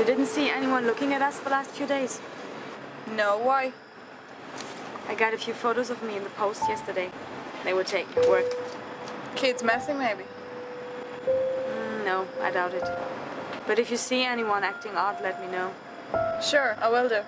didn't see anyone looking at us the last few days? No, why? I got a few photos of me in the post yesterday. They were taken at work. Kids messing, maybe? No, I doubt it. But if you see anyone acting odd, let me know. Sure, I will do.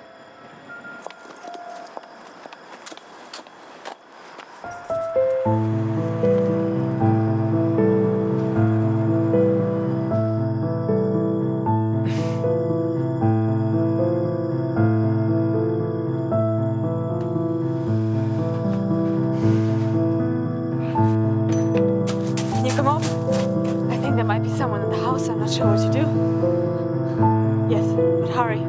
Can you come over? I think there might be someone in the house. I'm not sure what to do. Yes, but hurry.